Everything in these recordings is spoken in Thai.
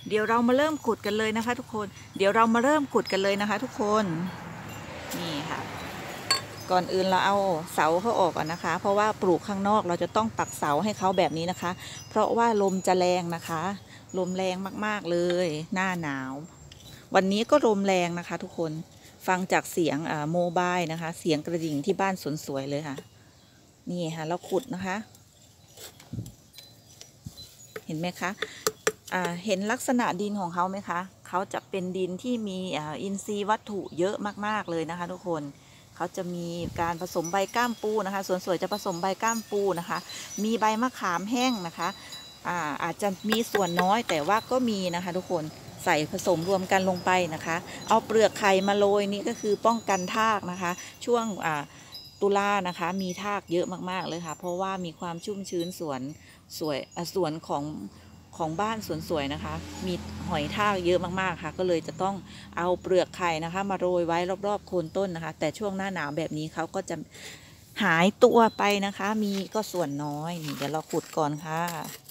เดี๋ยวเรามาเริ่มขุดกันเลยนะคะทุกคนเดี๋ยวเรามาเริ่มขุดกันเลยนะคะทุกคนนี่ค่ะก่อนอื่นเราเอาเสาเขาออกก่อนนะคะเพราะว่าปลูกข้างนอกเราจะต้องปักเสาให้เขาแบบนี้นะคะเพราะว่าลมจะแรงนะคะลมแรงมากๆเลยหน้าหนาววันนี้ก็ลมแรงนะคะทุกคนฟังจากเสียงโมบายนะคะเสียงกระดิ่งที่บ้านสวยๆเลยค่ะนี่ค่ะเราขุดนะคะเห็นไหมคะเห็นลักษณะดินของเขาไหมคะเขาจะเป็นดินที่มีอินทรีย์วัตถุเยอะมากๆเลยนะคะทุกคนเขาจะมีการผสมใบก้ามปูนะคะส่วนสวยจะผสมใบก้ามปูนะคะมีใบมะขามแห้งนะคะอาจจะมีส่วนน้อยแต่ว่าก็มีนะคะทุกคนใส่ผสมรวมกันลงไปนะคะเอาเปลือกไข่มาโรยนี่ก็คือป้องกันทากนะคะช่วงตุลานะคะมีทากเยอะมากๆเลยค่ะเพราะว่ามีความชุ่มชื้นส่วนของบ้านสวนสวยนะคะมีหอยทากเยอะมากๆค่ะก็เลยจะต้องเอาเปลือกไข่นะคะมาโรยไว้รอบๆโคนต้นนะคะแต่ช่วงหน้าหนาวแบบนี้เขาก็จะหายตัวไปนะคะมีก็ส่วนน้อยนี่เดี๋ยวเราขุดก่อนค่ะ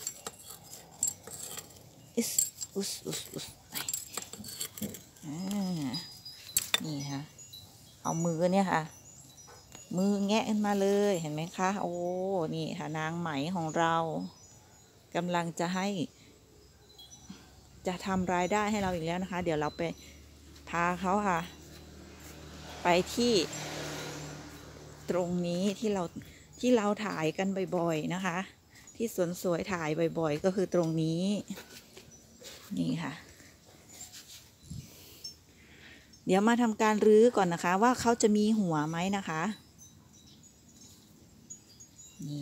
นี่ค่ะเอามือเนี่ยค่ะมือแงะขึ้นมาเลยเห็นไหมคะโอ้นี่ค่ะนางไหมของเรากำลังจะทำรายได้ให้เราอีกแล้วนะคะเดี๋ยวเราไปพาเขาค่ะไปที่ตรงนี้ที่เราถ่ายกันบ่อยๆนะคะที่สวนสวยถ่ายบ่อยๆก็คือตรงนี้นี่ค่ะเดี๋ยวมาทำการรื้อก่อนนะคะว่าเขาจะมีหัวไหมนะคะนี่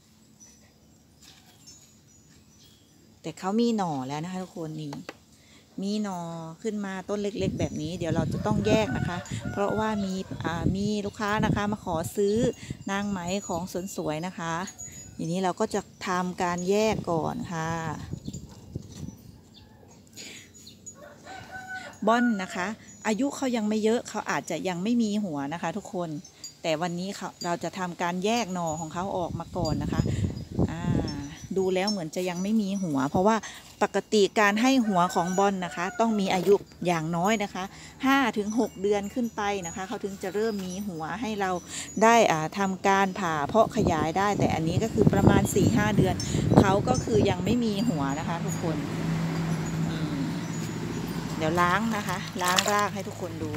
แต่เขามีหน่อแล้วนะคะทุกคนนี่มีหน่อขึ้นมาต้นเล็กๆแบบนี้เดี๋ยวเราจะต้องแยกนะคะเพราะว่ามีลูกค้านะคะมาขอซื้อนางไหมของสวนสวยนะคะทีนี้เราก็จะทำการแยกก่อนค่ะบอนนะคะอายุเขายังไม่เยอะเขาอาจจะยังไม่มีหัวนะคะทุกคนแต่วันนี้เราจะทำการแยกหน่อของเขาออกมาก่อนนะคะดูแล้วเหมือนจะยังไม่มีหัวเพราะว่าปกติการให้หัวของบอลนะคะต้องมีอายุอย่างน้อยนะคะ5-6 เดือนขึ้นไปนะคะเขาถึงจะเริ่มมีหัวให้เราได้ทำการผ่าเพาะขยายได้แต่อันนี้ก็คือประมาณ 4-5 เดือนเขาก็คือยังไม่มีหัวนะคะทุกคนเดี๋ยวล้างนะคะล้างรากให้ทุกคนดู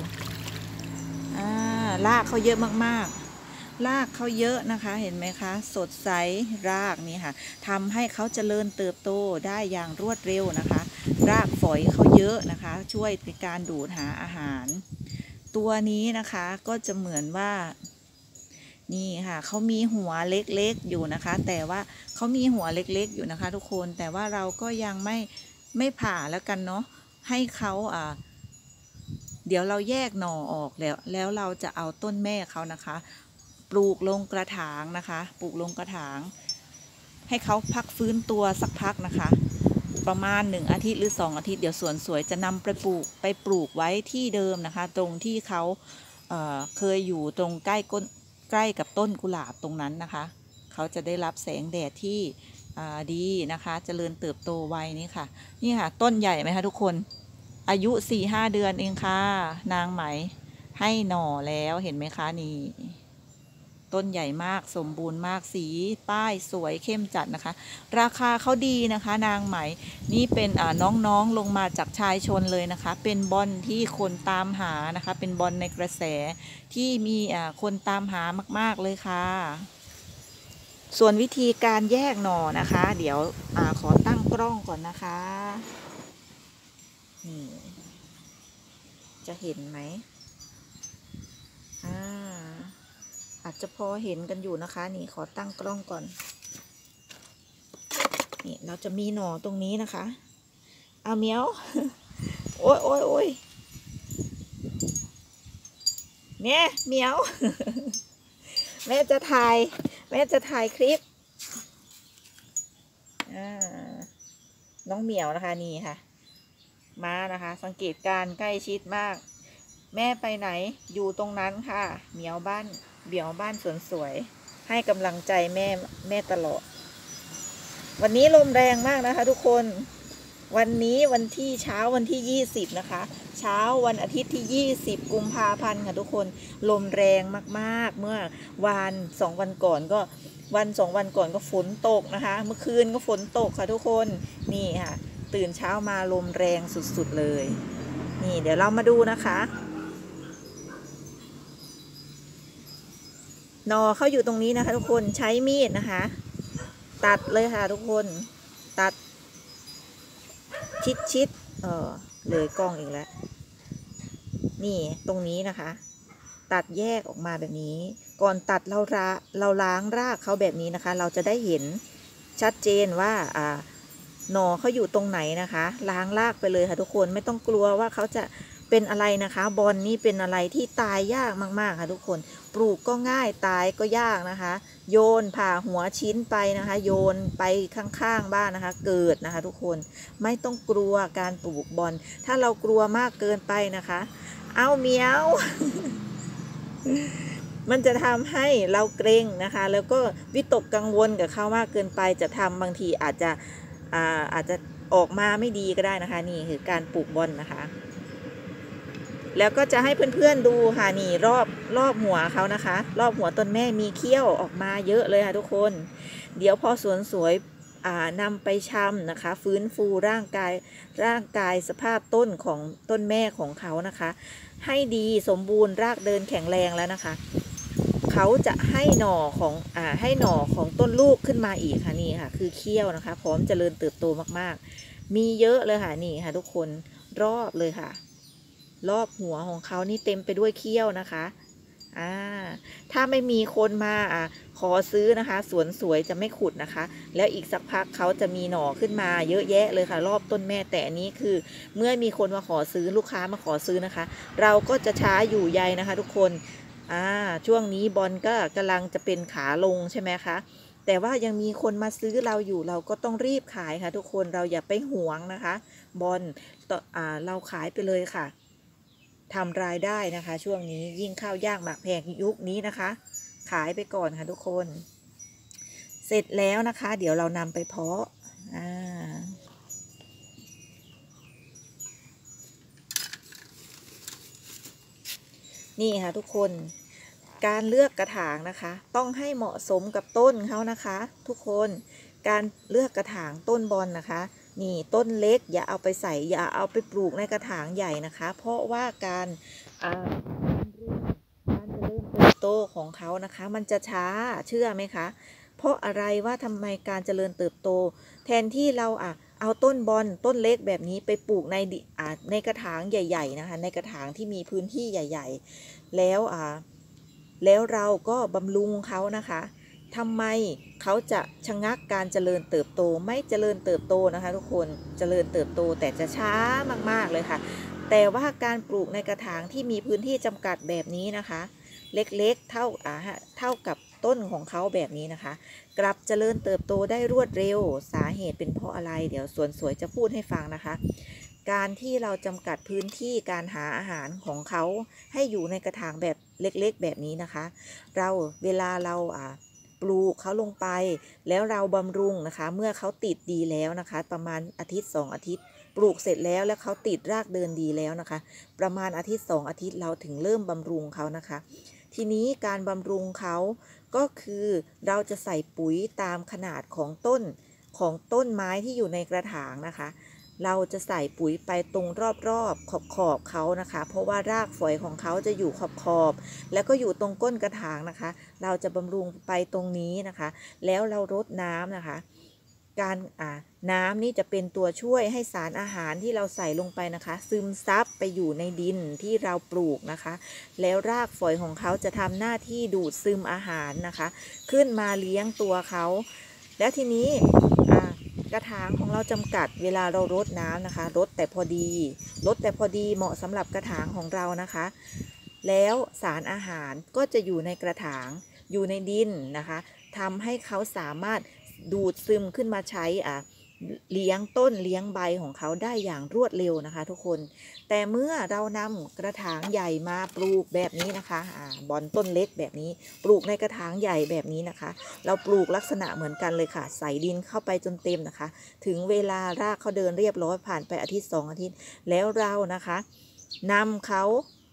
รากเขาเยอะมากๆรากเขาเยอะนะคะเห็นไหมคะสดใสรากนี่ค่ะทำให้เขาเจริญเติบโตได้อย่างรวดเร็วนะคะรากฝอยเขาเยอะนะคะช่วยในการดูดหาอาหารตัวนี้นะคะก็จะเหมือนว่านี่ค่ะเขามีหัวเล็กๆอยู่นะคะแต่ว่าเขามีหัวเล็กๆอยู่นะคะทุกคนแต่ว่าเราก็ยังไม่ผ่าแล้วกันเนาะให้เขาเดี๋ยวเราแยกหน่อออกแล้วเราจะเอาต้นแม่เขานะคะปลูกลงกระถางนะคะปลูกลงกระถางให้เขาพักฟื้นตัวสักพักนะคะประมาณ1 อาทิตย์หรือ2 อาทิตย์เดี๋ยวสวนสวยจะนำไปปลูกไว้ที่เดิมนะคะตรงที่เขาเคยอยู่ตรงใกล้กับต้นกุหลาบตรงนั้นนะคะเขาจะได้รับแสงแดดที่ดีนะคะเจริญเติบโตไวนี่ค่ะนี่ค่ะต้นใหญ่ไหมคะทุกคนอายุ 4-5 เดือนเองค่ะนางไหมให้หน่อแล้วเห็นไหมคะนี่ต้นใหญ่มากสมบูรณ์มากสีป้ายสวยเข้มจัดนะคะราคาเขาดีนะคะนางไหมนี่เป็นน้องๆลงมาจากชายชนเลยนะคะเป็นบอลที่คนตามหานะคะเป็นบอลในกระแสที่มีคนตามหามากๆเลยค่ะส่วนวิธีการแยกหน่อนะคะเดี๋ยวขอตั้งกล้องก่อนนะคะนี่จะเห็นไหมอาจจะพอเห็นกันอยู่นะคะนี่ขอตั้งกล้องก่อนนี่เราจะมีหน่อตรงนี้นะคะเอาเมียวโอ้ยโอ้ยโอ้ยเนี่ยเมียวแม่จะถ่ายคลิปน้องเหมียวนะคะนี่ค่ะมานะคะสังเกตการใกล้ชิดมากแม่ไปไหนอยู่ตรงนั้นค่ะเหมียวบ้านสวนสวยให้กำลังใจแม่ตลอดวันนี้ลมแรงมากนะคะทุกคนวันนี้วันที่เช้าวันที่20นะคะเช้าวันอาทิตย์ที่20กุมภาพันธ์ค่ะทุกคนลมแรงมากๆเมื่อวัน2 วันก่อนก็2 วันก่อนก็ฝนตกนะคะเมื่อคืนก็ฝนตกค่ะทุกคนนี่ค่ะตื่นเช้ามาลมแรงสุดๆเลยนี่เดี๋ยวเรามาดูนะคะหน่อเขาอยู่ตรงนี้นะคะทุกคนใช้มีดนะคะตัดเลยค่ะทุกคนตัดชิดเลยกล้องอีกแล้วนี่ตรงนี้นะคะตัดแยกออกมาแบบนี้ก่อนตัดเราล้างรากเขาแบบนี้นะคะเราจะได้เห็นชัดเจนว่าหน่อเขาอยู่ตรงไหนนะคะล้างรากไปเลยค่ะทุกคนไม่ต้องกลัวว่าเขาจะเป็นอะไรนะคะบอนนี่เป็นอะไรที่ตายยากมากๆค่ะทุกคนปลูกก็ง่ายตายก็ยากนะคะโยนผ่าหัวชิ้นไปนะคะโยนไปข้างๆบ้านนะคะเกิดนะคะทุกคนไม่ต้องกลัวการปลูกบอนถ้าเรากลัวมากเกินไปนะคะเอาเมียว มันจะทำให้เราเกรงนะคะแล้วก็วิตกกังวลกับเขามากเกินไปจะทำบางทีอาจจะออกมาไม่ดีก็ได้นะคะนี่คือการปลูกบอนนะคะแล้วก็จะให้เพื่อนๆดูค่ะนี่รอบหัวเขานะคะรอบหัวต้นแม่มีเขี้ยวออกมาเยอะเลยค่ะทุกคนเดี๋ยวพอสวนสวยนำไปชำนะคะฟื้นฟูร่างกายสภาพต้นของต้นแม่ของเขานะคะให้ดีสมบูรณ์รากเดินแข็งแรงแล้วนะคะเขาจะให้หน่อของต้นลูกขึ้นมาอีกค่ะนี่ค่ะคือเขี้ยวนะคะพร้อมเจริญเติบโตมากๆมีเยอะเลยค่ะนี่ค่ะทุกคนรอบเลยค่ะรอบหัวของเขานี่เต็มไปด้วยเขี้ยวนะคะถ้าไม่มีคนมาขอซื้อนะคะสวนสวยจะไม่ขุดนะคะแล้วอีกสักพักเขาจะมีหน่อขึ้นมาเยอะแยะเลยค่ะรอบต้นแม่แต่อันนี้คือเมื่อมีคนมาขอซื้อลูกค้ามาขอซื้อนะคะเราก็จะช้าอยู่ใยนะคะทุกคนช่วงนี้บอลก็กำลังจะเป็นขาลงใช่ไหมคะแต่ว่ายังมีคนมาซื้อเราอยู่เราก็ต้องรีบขายค่ะทุกคนเราอย่าไปหวงนะคะบอลเราขายไปเลยค่ะทำรายได้นะคะช่วงนี้ยิ่งข้าวยากหมากแพงยุคนี้นะคะขายไปก่อนค่ะทุกคนเสร็จแล้วนะคะเดี๋ยวเรานำไปเพาะนี่ค่ะทุกคนการเลือกกระถางนะคะต้องให้เหมาะสมกับต้นเขานะคะทุกคนการเลือกกระถางต้นบอลนะคะนี่ต้นเล็กอย่าเอาไปปลูกในกระถางใหญ่นะคะเพราะว่าการเจริญเติบโตของเขานะคะมันจะช้าเชื่อไหมคะเพราะอะไรว่าทำไมการเจริญเติบโตแทนที่เราเอาต้นบอลต้นเล็กแบบนี้ไปปลูกในกระถางใหญ่ๆนะคะในกระถางที่มีพื้นที่ใหญ่ๆแล้วเราก็บำรุงเขานะคะทำไมเขาจะชะงักการเจริญเติบโตไม่เจริญเติบโตนะคะทุกคนเจริญเติบโตแต่จะช้ามากๆเลยค่ะแต่ว่าการปลูกในกระถางที่มีพื้นที่จำกัดแบบนี้นะคะเล็กๆเท่ากับต้นของเขาแบบนี้นะคะกลับเจริญเติบโตได้รวดเร็วสาเหตุเป็นเพราะอะไรเดี๋ยวสวนสวยจะพูดให้ฟังนะคะการที่เราจำกัดพื้นที่การหาอาหารของเขาให้อยู่ในกระถางแบบเล็กๆแบบนี้นะคะเวลาเราปลูกเขาลงไปแล้วเราบำรุงนะคะเมื่อเขาติดดีแล้วนะคะประมาณอาทิตย์2 อาทิตย์ปลูกเสร็จแล้วเขาติดรากเดินดีแล้วนะคะประมาณอาทิตย์2 อาทิตย์เราถึงเริ่มบำรุงเขานะคะทีนี้การบำรุงเขาก็คือเราจะใส่ปุ๋ยตามขนาดของต้นไม้ที่อยู่ในกระถางนะคะเราจะใส่ปุ๋ยไปตรงรอบขอบเขานะคะเพราะว่ารากฝอยของเขาจะอยู่ขอบแล้วก็อยู่ตรงก้นกระถางนะคะเราจะบำรุงไปตรงนี้นะคะแล้วเรารดน้ำนะคะการน้ำนี่จะเป็นตัวช่วยให้สารอาหารที่เราใส่ลงไปนะคะซึมซับไปอยู่ในดินที่เราปลูกนะคะแล้วรากฝอยของเขาจะทำหน้าที่ดูดซึมอาหารนะคะขึ้นมาเลี้ยงตัวเขาแล้วทีนี้กระถางของเราจำกัดเวลาเรารดน้ำนะคะรดแต่พอดีเหมาะสำหรับกระถางของเรานะคะแล้วสารอาหารก็จะอยู่ในกระถางอยู่ในดินนะคะทำให้เขาสามารถดูดซึมขึ้นมาใช้เลี้ยงต้นเลี้ยงใบของเขาได้อย่างรวดเร็วนะคะทุกคนแต่เมื่อเรานำกระถางใหญ่มาปลูกแบบนี้นะคะบอนต้นเล็กแบบนี้ปลูกในกระถางใหญ่แบบนี้นะคะเราปลูกลักษณะเหมือนกันเลยค่ะใส่ดินเข้าไปจนเต็มนะคะถึงเวลารากเขาเดินเรียบร้อยผ่านไปอาทิตย์2 อาทิตย์แล้วเรานะคะนำเขา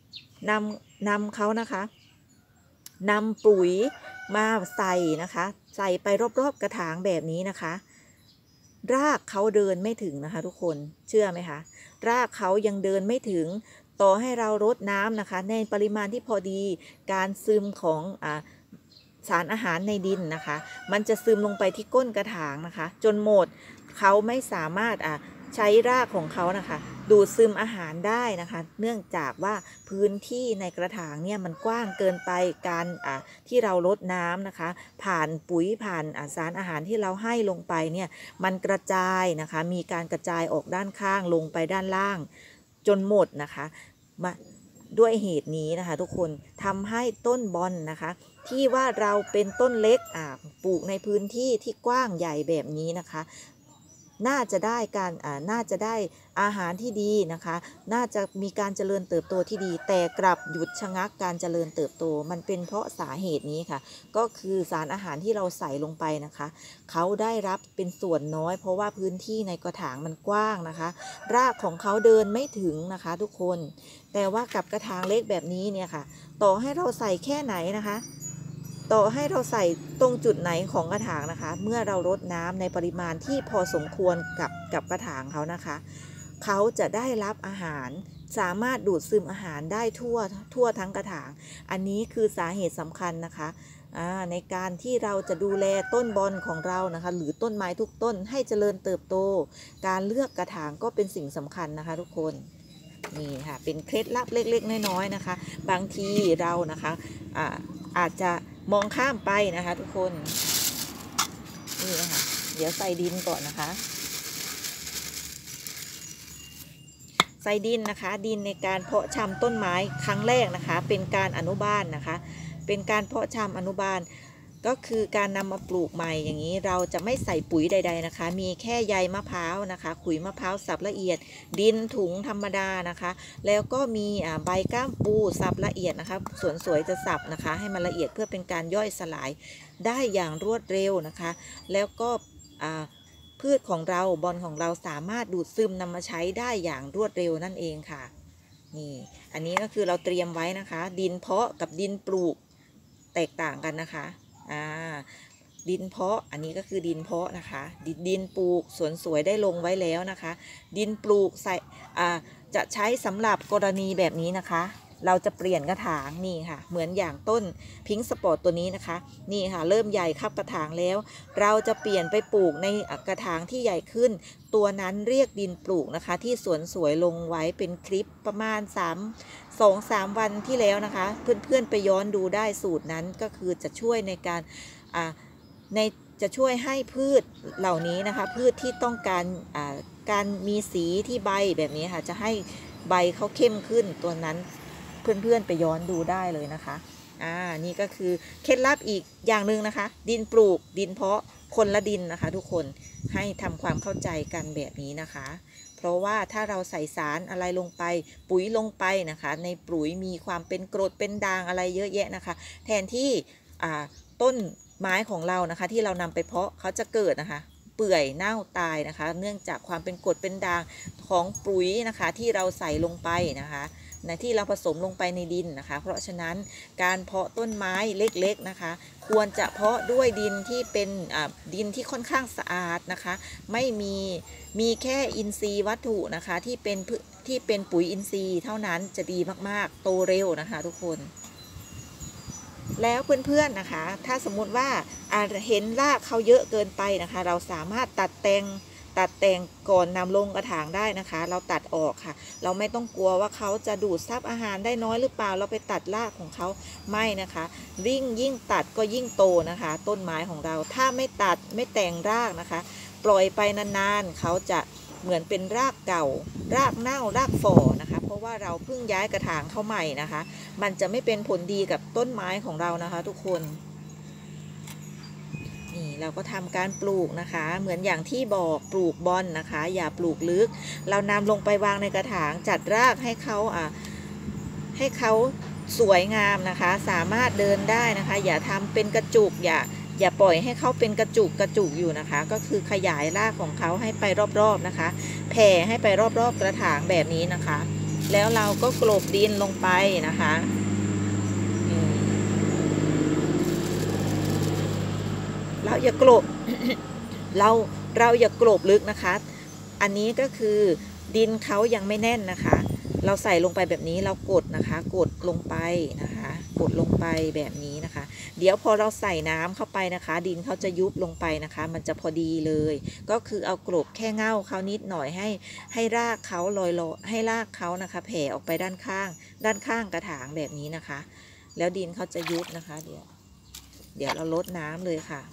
นะคะนำปุ๋ยมาใส่นะคะใส่ไปรอบๆกระถางแบบนี้นะคะรากเขาเดินไม่ถึงนะคะทุกคนเชื่อไหมคะรากเขายังเดินไม่ถึงต่อให้เรารดน้ำนะคะในปริมาณที่พอดีการซึมของสารอาหารในดินนะคะมันจะซึมลงไปที่ก้นกระถางนะคะจนหมดเขาไม่สามารถใช้รากของเขานะคะดูดซึมอาหารได้นะคะเนื่องจากว่าพื้นที่ในกระถางเนี่ยมันกว้างเกินไปการที่เรารดน้ำนะคะผ่านปุ๋ยผ่านสารอาหารที่เราให้ลงไปเนี่ยมันกระจายนะคะมีการกระจายออกด้านข้างลงไปด้านล่างจนหมดนะคะมาด้วยเหตุนี้นะคะทุกคนทำให้ต้นบอนนะคะที่ว่าเราเป็นต้นเล็กปลูกในพื้นที่ที่กว้างใหญ่แบบนี้นะคะน่าจะได้อาหารที่ดีนะคะน่าจะมีการเจริญเติบโตที่ดีแต่กลับหยุดชะงักการเจริญเติบโตมันเป็นเพราะสาเหตุนี้ค่ะก็คือสารอาหารที่เราใส่ลงไปนะคะเขาได้รับเป็นส่วนน้อยเพราะว่าพื้นที่ในกระถางมันกว้างนะคะรากของเขาเดินไม่ถึงนะคะทุกคนแต่ว่ากับกระถางเล็กแบบนี้เนี่ยค่ะต่อให้เราใส่แค่ไหนนะคะต่อให้เราใส่ตรงจุดไหนของกระถางนะคะเมื่อเรารดน้ำในปริมาณที่พอสมควรกับกระถางเขานะคะเขาจะได้รับอาหารสามารถดูดซึมอาหารได้ทั่วทั้งกระถางอันนี้คือสาเหตุสำคัญนะคะในการที่เราจะดูแลต้นบอนของเรานะคะหรือต้นไม้ทุกต้นให้เจริญเติบโตการเลือกกระถางก็เป็นสิ่งสำคัญนะคะทุกคนนี่ค่ะเป็นเคล็ดลับเล็กๆน้อยๆนะคะบางทีเรานะคะอาจจะมองข้ามไปนะคะทุกคนนี่นะคะเดี๋ยวใส่ดินก่อนนะคะใส่ดินนะคะดินในการเพาะชำต้นไม้ครั้งแรกนะคะเป็นการอนุบาลนะคะเป็นการเพาะชำอนุบาลก็คือการนำมาปลูกใหม่อย่างนี้เราจะไม่ใส่ปุ๋ยใดๆนะคะมีแค่ใยมะพร้าวนะคะขุยมะพร้าวสับละเอียดดินถุงธรรมดานะคะแล้วก็มีใบก้ามปูสับละเอียดนะคะส่วนสวยจะสับนะคะให้มันละเอียดเพื่อเป็นการย่อยสลายได้อย่างรวดเร็วนะคะแล้วก็พืชของเราบอนของเราสามารถดูดซึมนำมาใช้ได้อย่างรวดเร็วนั่นเองค่ะนี่อันนี้ก็คือเราเตรียมไว้นะคะดินเพาะกับดินปลูกแตกต่างกันนะคะดินเพาะอันนี้ก็คือดินเพาะนะคะดินปลูกสวนสวยได้ลงไว้แล้วนะคะดินปลูกใส่จะใช้สำหรับกรณีแบบนี้นะคะเราจะเปลี่ยนกระถางนี่ค่ะเหมือนอย่างต้นพิงค์สปอร์ตตัวนี้นะคะนี่ค่ะเริ่มใหญ่ครับกระถางแล้วเราจะเปลี่ยนไปปลูกในกระถางที่ใหญ่ขึ้นตัวนั้นเรียกดินปลูกนะคะที่สวนสวยลงไว้เป็นคลิปประมาณ2-3 วันที่แล้วนะคะเพื่อนๆไปย้อนดูได้สูตรนั้นก็คือจะช่วยในการจะช่วยให้พืชเหล่านี้นะคะพืชที่ต้องการมีสีที่ใบแบบนี้ค่ะจะให้ใบเขาเข้มขึ้นตัวนั้นเพื่อนๆไปย้อนดูได้เลยนะคะนี่ก็คือเคล็ดลับอีกอย่างหนึ่งนะคะดินปลูกดินเพาะคนละดินนะคะทุกคนให้ทำความเข้าใจกันแบบนี้นะคะเพราะว่าถ้าเราใส่สารอะไรลงไปปุ๋ยลงไปนะคะในปุ๋ยมีความเป็นกรดเป็นด่างอะไรเยอะแยะนะคะแทนที่ต้นไม้ของเรานะคะที่เรานำไปเพาะเขาจะเกิดนะคะเปื่อยเน่าตายนะคะเนื่องจากความเป็นกรดเป็นด่างของปุ๋ยนะคะที่เราใส่ลงไปนะคะที่เราผสมลงไปในดินนะคะเพราะฉะนั้นการเพาะต้นไม้เล็กๆนะคะควรจะเพาะด้วยดินที่เป็นดินที่ค่อนข้างสะอาดนะคะไม่มีแค่อินทรีย์วัตถุนะคะที่เป็นปุ๋ยอินทรีย์เท่านั้นจะดีมากๆโตเร็วนะคะทุกคนแล้วเพื่อนๆนะคะถ้าสมมุติว่าเห็นรากเขาเยอะเกินไปนะคะเราสามารถตัดแต่งก่อนนำลงกระถางได้นะคะเราตัดออกค่ะเราไม่ต้องกลัวว่าเขาจะดูดซับอาหารได้น้อยหรือเปล่าเราไปตัดรากของเขาไม่นะคะยิ่งตัดก็ยิ่งโตนะคะต้นไม้ของเราถ้าไม่ตัดไม่แต่งรากนะคะปล่อยไปนานๆเขาจะเหมือนเป็นรากเก่ารากเน่ารากฝ่อนะคะเพราะว่าเราเพิ่งย้ายกระถางเข้าใหม่นะคะมันจะไม่เป็นผลดีกับต้นไม้ของเรานะคะทุกคนนี่เราก็ทำการปลูกนะคะเหมือนอย่างที่บอกปลูกบอนนะคะอย่าปลูกลึกเรานำลงไปวางในกระถางจัดรากให้เขาสวยงามนะคะสามารถเดินได้นะคะอย่าทำเป็นกระจุกอย่าปล่อยให้เขาเป็นกระจุกอยู่นะคะก็คือขยายรากของเขาให้ไปรอบๆนะคะแผ่ให้ไปรอบๆกระถางแบบนี้นะคะแล้วเราก็กลบดินลงไปนะคะเราอย่ากลบ เราอย่ากลบลึกนะคะอันนี้ก็คือดินเขายังไม่แน่นนะคะเราใส่ลงไปแบบนี้เรากดนะคะกดลงไปนะคะกดลงไปแบบนี้นะคะเดี๋ยวพอเราใส่น้ำเข้าไปนะคะดินเขาจะยุบลงไปนะคะมันจะพอดีเลยก็คือเอากลบแค่เง่าเขานิดหน่อยให้รากเขาลอยให้รากเขานะคะแผ่ออกไปด้านข้างกระถางแบบนี้นะคะแล้วดินเขาจะยุบนะคะเดี๋ยวเราลดน้ำเลยค่ะ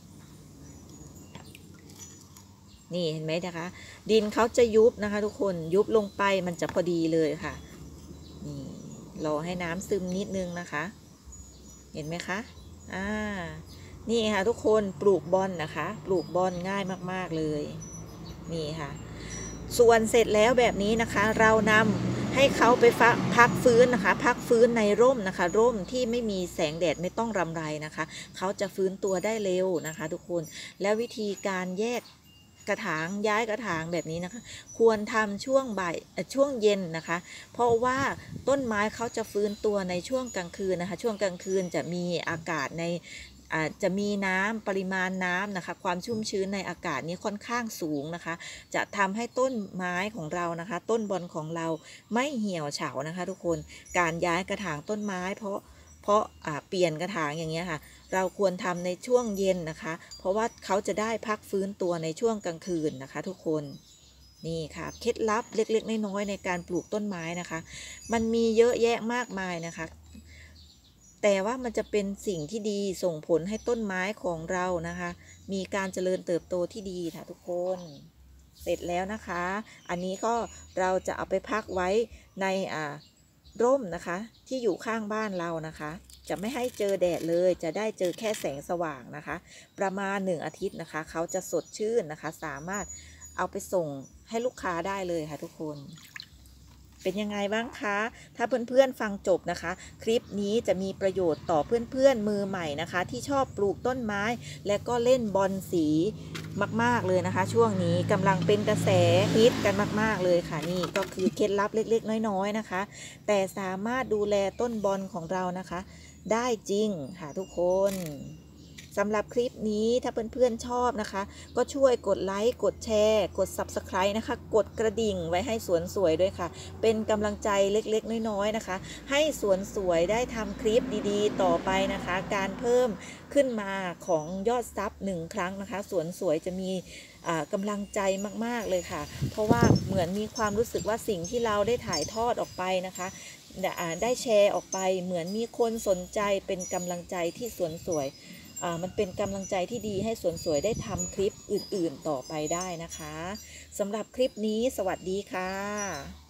นี่เห็นไหมนะคะดินเขาจะยุบนะคะทุกคนยุบลงไปมันจะพอดีเลยค่ะนี่รอให้น้ำซึมนิดนึงนะคะเห็นไหมคะนี่ค่ะทุกคนปลูกบอนนะคะปลูกบอนง่ายมากๆเลยนี่ค่ะส่วนเสร็จแล้วแบบนี้นะคะเรานำให้เขาไปพักฟื้นนะคะพักฟื้นในร่มนะคะร่มที่ไม่มีแสงแดดไม่ต้องรำไรนะคะเขาจะฟื้นตัวได้เร็วนะคะทุกคนแล้ววิธีการแยกกระถางย้ายกระถางแบบนี้นะคะควรทำช่วงบ่ายช่วงเย็นนะคะเพราะว่าต้นไม้เขาจะฟื้นตัวในช่วงกลางคืนนะคะช่วงกลางคืนจะมีอากาศจะมีน้ำปริมาณน้ำนะคะความชุ่มชื้นในอากาศนี้ค่อนข้างสูงนะคะจะทำให้ต้นไม้ของเรานะคะต้นบอนของเราไม่เหี่ยวเฉานะคะทุกคนการย้ายกระถางต้นไม้เพราะเปลี่ยนกระถางอย่างเงี้ยค่ะเราควรทำในช่วงเย็นนะคะเพราะว่าเขาจะได้พักฟื้นตัวในช่วงกลางคืนนะคะทุกคนนี่ค่ะเคล็ดลับเล็กๆน้อยๆในการปลูกต้นไม้นะคะมันมีเยอะแยะมากมายนะคะแต่ว่ามันจะเป็นสิ่งที่ดีส่งผลให้ต้นไม้ของเรานะคะมีการเจริญเติบโตที่ดีค่ะทุกคนเสร็จแล้วนะคะอันนี้ก็เราจะเอาไปพักไว้ในร่มนะคะที่อยู่ข้างบ้านเรานะคะจะไม่ให้เจอแดดเลยจะได้เจอแค่แสงสว่างนะคะประมาณ1 อาทิตย์นะคะเขาจะสดชื่นนะคะสามารถเอาไปส่งให้ลูกค้าได้เลยค่ะทุกคนเป็นยังไงบ้างคะถ้าเพื่อนๆฟังจบนะคะคลิปนี้จะมีประโยชน์ต่อเพื่อนๆมือใหม่นะคะที่ชอบปลูกต้นไม้และก็เล่นบอนสีมากๆเลยนะคะช่วงนี้กำลังเป็นกระแสฮิตกันมากๆเลยค่ะนี่ก็คือเคล็ดลับเล็กๆน้อยๆนะคะแต่สามารถดูแลต้นบอนของเรานะคะได้จริงค่ะทุกคนสำหรับคลิปนี้ถ้าเพื่อนๆชอบนะคะก็ช่วยกดไลค์กดแชร์กด Subscribe นะคะกดกระดิ่งไว้ให้สวนสวยด้วยค่ะเป็นกำลังใจเล็กๆน้อยๆนะคะให้สวนสวยได้ทำคลิปดีๆต่อไปนะคะการเพิ่มขึ้นมาของยอดซับ1 ครั้งนะคะสวนสวยจะมีกำลังใจมากๆเลยค่ะเพราะว่าเหมือนมีความรู้สึกว่าสิ่งที่เราได้ถ่ายทอดออกไปนะคะได้แชร์ออกไปเหมือนมีคนสนใจเป็นกำลังใจที่สวนสวยมันเป็นกำลังใจที่ดีให้สวนสวยได้ทำคลิปอื่นๆต่อไปได้นะคะสำหรับคลิปนี้สวัสดีค่ะ